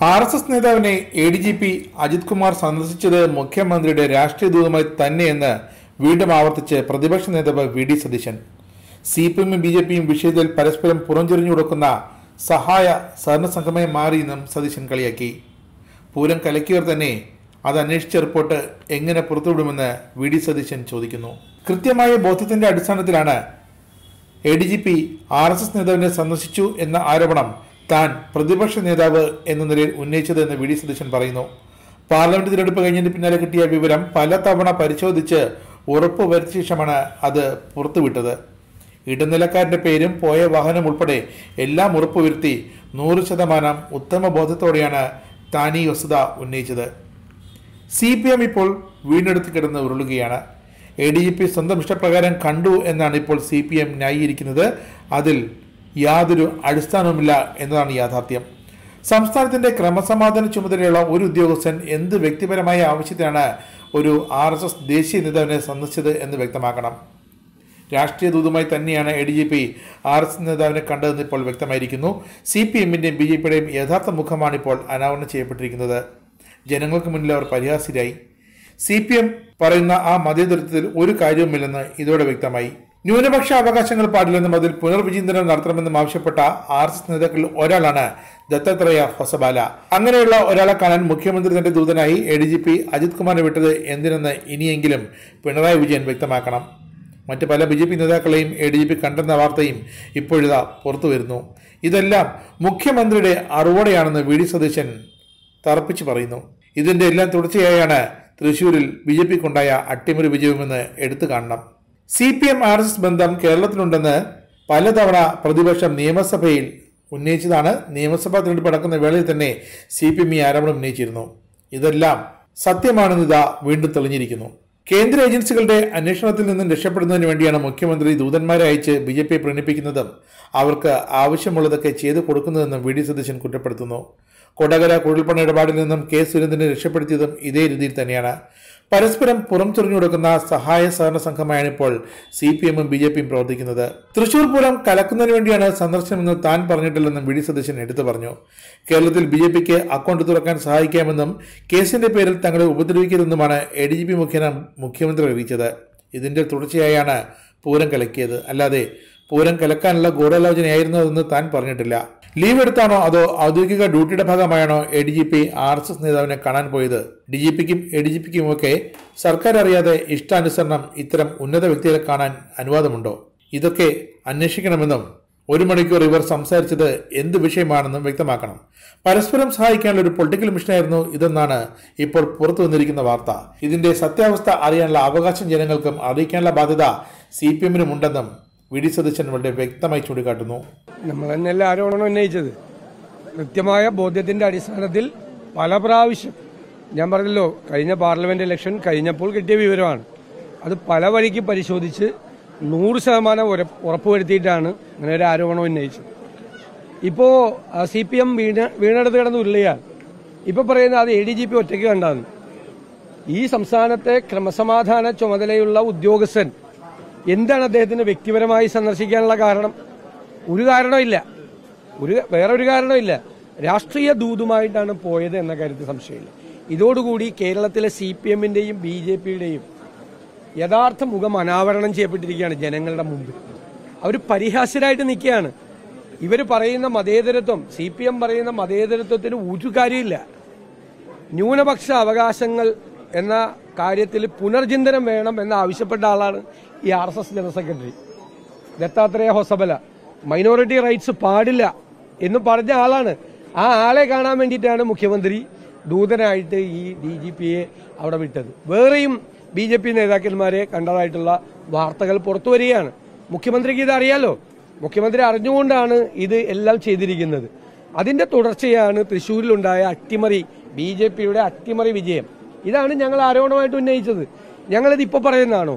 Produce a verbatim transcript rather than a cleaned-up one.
R S S നേതാവിനെ A D G P Ajith Kumar സന്ദർശിച്ചത് മുഖ്യമന്ത്രിയുടെ രാഷ്ട്രീയ ദൂതമായി തന്നെയെന്ന് വീണ്ടും ആവർത്തിച്ച് പ്രതിപക്ഷ നേതാവ് V D Satheesan. C P എമ്മും ബി ജെ പിയും വിഷയത്തിൽ പരസ്പരം പുറംചൊരിഞ്ഞു കൊടുക്കുന്ന സഹായ സഹകരണ സംഘമായി മാറിയെന്നും സതീശൻ കളിയാക്കി. പൂരം കലക്കിയവർ തന്നെ അത് അന്വേഷിച്ച റിപ്പോർട്ട് എങ്ങനെ പുറത്തുവിടുമെന്ന് വി ഡി സതീശൻ ചോദിക്കുന്നു. കൃത്യമായ ബോധ്യത്തിന്റെ അടിസ്ഥാനത്തിലാണ് A D G P R S S നേതാവിനെ സന്ദർശിച്ചു എന്ന ആരോപണം താൻ പ്രതിപക്ഷ നേതാവ് എന്ന നിലയിൽ ഉന്നയിച്ചതെന്ന് വി ഡി സതീശൻ പറയുന്നു. പാർലമെന്റ് തിരഞ്ഞെടുപ്പ് കഴിഞ്ഞതിന് പിന്നാലെ കിട്ടിയ വിവരം പലതവണ പരിശോധിച്ച് ഉറപ്പ് വരുത്തിയ ശേഷമാണ് അത് പുറത്തുവിട്ടത്. ഇടനിലക്കാരന്റെ പേരും പോയ വാഹനം ഉൾപ്പെടെ എല്ലാം ഉറപ്പുവരുത്തി നൂറ് ശതമാനം ഉത്തമ ബോധത്തോടെയാണ് താൻ ഈ വസ്തുത ഉന്നയിച്ചത്. സി പി എം ഇപ്പോൾ വീണ്ടെടുത്ത് കിടന്ന് ഉരുളുകയാണ്. എ ഡി ജി പി സ്വന്തം ഇഷ്ടപ്രകാരം കണ്ടു എന്നാണ് ഇപ്പോൾ സി പി എം ന്യായീകരിക്കുന്നത്. അതിൽ യാതൊരു അടിസ്ഥാനവുമില്ല എന്നതാണ് യാഥാർത്ഥ്യം. സംസ്ഥാനത്തിന്റെ ക്രമസമാധാന ചുമതലയുള്ള ഒരു ഉദ്യോഗസ്ഥൻ എന്ത് വ്യക്തിപരമായ ആവശ്യത്തിനാണ് ഒരു ആർ എസ് എസ് ദേശീയ നേതാവിനെ സന്ദർശിച്ചത് എന്ന് വ്യക്തമാക്കണം. രാഷ്ട്രീയ ദൂതുമായി തന്നെയാണ് A D G P R S S നേതാവിനെ കണ്ടതെന്ന് ഇപ്പോൾ വ്യക്തമായിരിക്കുന്നു. സി പി എമ്മിന്റെയും ബി ജെ പിയുടെയും യഥാർത്ഥ മുഖമാണ് ഇപ്പോൾ അനാവരണം ചെയ്യപ്പെട്ടിരിക്കുന്നത്. ജനങ്ങൾക്ക് മുന്നിൽ അവർ പരിഹാസ്യരായി. സി പി എം പറയുന്ന ആ മതേതരത്വത്തിൽ ഒരു കാര്യവുമില്ലെന്ന് ഇതോടെ വ്യക്തമായി. ന്യൂനപക്ഷ അവകാശങ്ങൾ പാടില്ലെന്നും അതിൽ പുനർവിചിന്തനം നടത്തണമെന്നും ആവശ്യപ്പെട്ട ആർ എസ് എസ് നേതാക്കളിൽ ഒരാളാണ് ദത്താത്രേയ ഹൊസബാല. അങ്ങനെയുള്ള ഒരാളെ കാണാൻ മുഖ്യമന്ത്രി തന്റെ ദൂതനായി A D G P Ajith കുമാറിനെ വിട്ടത് എന്തിനെന്ന് ഇനിയെങ്കിലും പിണറായി വിജയൻ വ്യക്തമാക്കണം. മറ്റ് പല ബി ജെ പി നേതാക്കളെയും എ ഡി ജി പി കണ്ടെന്ന വാർത്തയും ഇപ്പോഴിതാ പുറത്തു വരുന്നു. ഇതെല്ലാം മുഖ്യമന്ത്രിയുടെ അറിവോടെയാണെന്ന് വി ഡി സതീശൻ തറപ്പിച്ച് പറയുന്നു. ഇതിന്റെ എല്ലാം തുടർച്ചയായാണ് തൃശൂരിൽ ബി ജെ പിക്കുണ്ടായ അട്ടിമറി വിജയമെന്ന് എടുത്തു കാണണം. C P M R S S ബന്ധം കേരളത്തിലുണ്ടെന്ന് പലതവണ പ്രതിപക്ഷം നിയമസഭയിൽ ഉന്നയിച്ചതാണ്. നിയമസഭാ തിരഞ്ഞെടുപ്പ് നടക്കുന്ന വേളയിൽ തന്നെ സി പി എം ഈ ആരോപണം ഉന്നയിച്ചിരുന്നു. ഇതെല്ലാം സത്യമാണെന്ന് ഇതാ വീണ്ടും തെളിഞ്ഞിരിക്കുന്നു. കേന്ദ്ര ഏജൻസികളുടെ അന്വേഷണത്തിൽ നിന്നും രക്ഷപ്പെടുന്നതിന് വേണ്ടിയാണ് മുഖ്യമന്ത്രി ദൂതന്മാരെ അയച്ച് ബി ജെ പിയെ പ്രീണിപ്പിക്കുന്നതും അവർക്ക് ആവശ്യമുള്ളതൊക്കെ ചെയ്തു കൊടുക്കുന്നതെന്നും വി ഡി സതീശൻ കുറ്റപ്പെടുത്തുന്നു. കൊടകര കുഴൽപ്പണ ഇടപാടിൽ നിന്നും കെ സുരേന്ദ്രനെ രക്ഷപ്പെടുത്തിയതും ഇതേ രീതിയിൽ തന്നെയാണ്. പരസ്പരം പുറം ചൊറിഞ്ഞു കൊടുക്കുന്ന സഹായ സഹകരണ സംഘമായാണ് ഇപ്പോൾ സി പി എമ്മും ബി ജെ പിയും പ്രവർത്തിക്കുന്നത്. തൃശൂർ പൂരം കലക്കുന്നതിന് വേണ്ടിയാണ് സന്ദർശനമെന്ന് താൻ പറഞ്ഞിട്ടില്ലെന്നും വി ഡി സതീശൻ എടുത്തു പറഞ്ഞു. കേരളത്തിൽ ബി ജെ പിക്ക് അക്കൗണ്ട് തുറക്കാൻ സഹായിക്കാമെന്നും കേസിന്റെ പേരിൽ തങ്ങളെ ഉപദ്രവിക്കരുതെന്നുമാണ് എ ഡി ജി പി മുഖേന മുഖ്യമന്ത്രി അറിയിച്ചത്. ഇതിന്റെ തുടർച്ചയായാണ് പൂരം കലക്കിയത്. അല്ലാതെ പൂരം കലക്കാനുള്ള ഗൂഢാലോചനയായിരുന്നതെന്ന് താൻ പറഞ്ഞിട്ടില്ല. ലീവ് എടുത്താണോ അതോ ഔദ്യോഗിക ഡ്യൂട്ടിയുടെ ഭാഗമായാണോ A D G P R S S നേതാവിനെ കാണാൻ പോയത്? ഡി ജി പിക്കും എ ഡി ജി പിക്കുമൊക്കെ സർക്കാർ അറിയാതെ ഇഷ്ടാനുസരണം ഇത്തരം ഉന്നത വ്യക്തികളെ കാണാൻ അനുവാദമുണ്ടോ? ഇതൊക്കെ അന്വേഷിക്കണമെന്നും ഒരു മണിക്കൂർ ഇവർ സംസാരിച്ചത് എന്ത് വിഷയമാണെന്നും വ്യക്തമാക്കണം. പരസ്പരം സഹായിക്കാനുള്ള ഒരു പൊളിറ്റിക്കൽ മിഷനായിരുന്നു ഇതെന്നാണ് ഇപ്പോൾ പുറത്തു വന്നിരിക്കുന്ന വാർത്ത. ഇതിന്റെ സത്യാവസ്ഥ അറിയാനുള്ള അവകാശം ജനങ്ങൾക്കും അറിയിക്കാനുള്ള ബാധ്യത സി പി എമ്മിനും ഉണ്ടെന്നും വി ഡി സതീശൻ വളരെ വ്യക്തമായി ചൂണ്ടിക്കാട്ടുന്നു. നമ്മൾ തന്നെയല്ല ആരോപണം ഉന്നയിച്ചത്. കൃത്യമായ ബോധ്യത്തിന്റെ അടിസ്ഥാനത്തിൽ പല പ്രാവശ്യം ഞാൻ പറഞ്ഞല്ലോ, കഴിഞ്ഞ പാർലമെന്റ് ഇലക്ഷൻ കഴിഞ്ഞപ്പോൾ കിട്ടിയ വിവരമാണ്. അത് പല വഴിക്ക് പരിശോധിച്ച് നൂറ് ശതമാനം ഉറപ്പുവരുത്തിയിട്ടാണ് അങ്ങനെ ഒരു ആരോപണം ഉന്നയിച്ചത്. ഇപ്പോ സി പി എം വീണ വീണെടുത്ത് കിടന്ന് ഉരുളിയാണ്. ഇപ്പൊ പറയുന്നത് അത് എ ഡി ജി പി ഒറ്റയ്ക്ക് കണ്ടാണ്. ഈ സംസ്ഥാനത്തെ ക്രമസമാധാന ചുമതലയുള്ള ഉദ്യോഗസ്ഥൻ എന്താണ് അദ്ദേഹത്തിന് വ്യക്തിപരമായി സന്ദർശിക്കാനുള്ള കാരണം? ഒരു കാരണമില്ല, ഒരു വേറെ ഒരു കാരണമില്ല. രാഷ്ട്രീയ ദൂതുമായിട്ടാണ് പോയത് എന്ന കാര്യത്തിൽ സംശയമില്ല. ഇതോടുകൂടി കേരളത്തിലെ സി പി എമ്മിന്റെയും ബി ജെ പിയുടെയും യഥാർത്ഥ മുഖം അനാവരണം ചെയ്യപ്പെട്ടിരിക്കുകയാണ് ജനങ്ങളുടെ മുമ്പിൽ. അവർ പരിഹാസ്യരായിട്ട് നിൽക്കുകയാണ്. ഇവർ പറയുന്ന മതേതരത്വം, സി പി എം പറയുന്ന മതേതരത്വത്തിന് ഒരു കാര്യമില്ല. ന്യൂനപക്ഷ അവകാശങ്ങൾ എന്ന കാര്യത്തിൽ പുനർചിന്തനം വേണം എന്ന് ആവശ്യപ്പെട്ട ആളാണ് ഈ R S S general secretary Dattatreya Hosabale. Minority rights പാടില്ല എന്ന് പറഞ്ഞ ആളാണ്. ആ ആളെ കാണാൻ വേണ്ടിയിട്ടാണ് മുഖ്യമന്ത്രി ദൂതനായിട്ട് ഈ ഡി ജി പിയെ അവിടെ വിട്ടത്. വേറെയും ബി ജെ പി നേതാക്കന്മാരെ കണ്ടതായിട്ടുള്ള വാർത്തകൾ പുറത്തു വരികയാണ്. മുഖ്യമന്ത്രിക്ക് ഇത് അറിയാലോ. മുഖ്യമന്ത്രി അറിഞ്ഞുകൊണ്ടാണ് ഇത് എല്ലാം ചെയ്തിരിക്കുന്നത്. അതിന്റെ തുടർച്ചയാണ് തൃശ്ശൂരിലുണ്ടായ അട്ടിമറി, ബി ജെ പിയുടെ അട്ടിമറി വിജയം. ഇതാണ് ഞങ്ങൾ ആരോപണമായിട്ട് ഉന്നയിച്ചത്. ഞങ്ങളിത് ഇപ്പൊ പറയുന്നതാണോ?